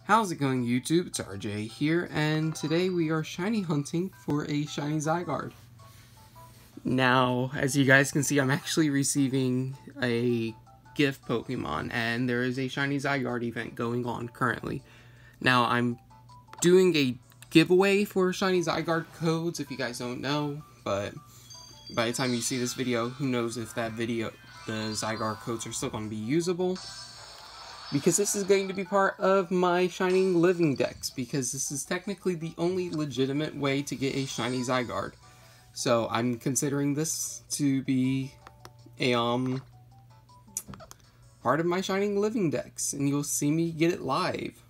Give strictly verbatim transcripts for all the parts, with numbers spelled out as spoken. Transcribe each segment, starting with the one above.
How's it going, YouTube? It's R J here, and today we are shiny hunting for a shiny Zygarde. Now, as you guys can see, I'm actually receiving a gift Pokemon, and there is a shiny Zygarde event going on currently. Now, I'm doing a giveaway for shiny Zygarde codes, if you guys don't know, but by the time you see this video, who knows if that video, the Zygarde codes are still going to be usable. Because this is going to be part of my Shining Living Dex, because this is technically the only legitimate way to get a shiny Zygarde. So I'm considering this to be a um part of my Shining Living Dex, and you'll see me get it live.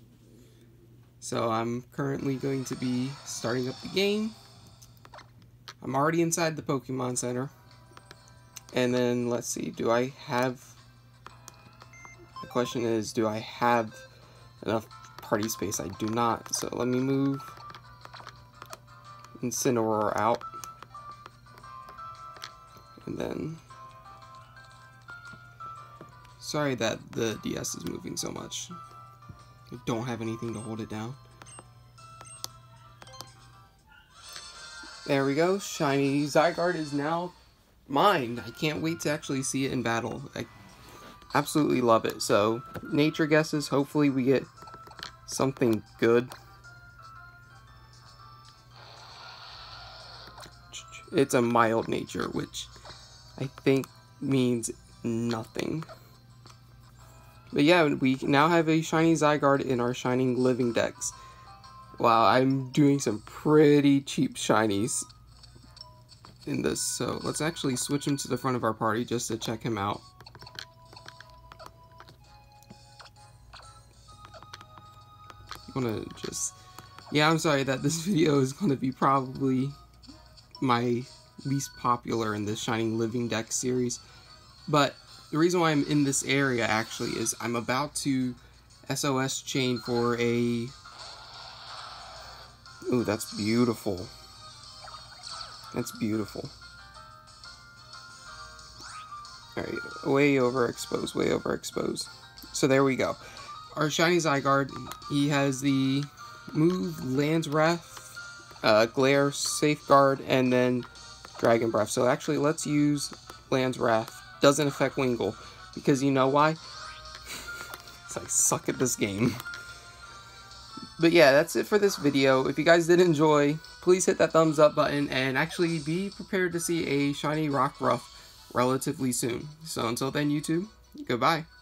So I'm currently going to be starting up the game. I'm already inside the Pokemon Center. And then let's see, do I have... The question is, do I have enough party space? I do not, so let me move Incineroar out. And then... Sorry that the D S is moving so much. I don't have anything to hold it down. There we go, shiny Zygarde is now mine. I can't wait to actually see it in battle. I absolutely love it. So, nature guesses. Hopefully we get something good. It's a mild nature, which I think means nothing. But yeah, we now have a shiny Zygarde in our Shining Living Dex. Wow, I'm doing some pretty cheap shinies in this. So, let's actually switch him to the front of our party just to check him out. I'm gonna just, yeah, I'm sorry that this video is gonna be probably my least popular in this Shining Living Dex series, but the reason why I'm in this area actually is I'm about to S O S chain for a, ooh, that's beautiful, that's beautiful. Alright, way overexposed, way overexposed. So there we go. Our shiny Zygarde, he has the move Land's Wrath, uh, Glare, Safeguard, and then Dragon Breath. So actually, let's use Land's Wrath. Doesn't affect Wingull, because you know why? I suck at this game. But yeah, that's it for this video. If you guys did enjoy, please hit that thumbs up button, and actually be prepared to see a shiny Rockruff relatively soon. So until then, YouTube, goodbye.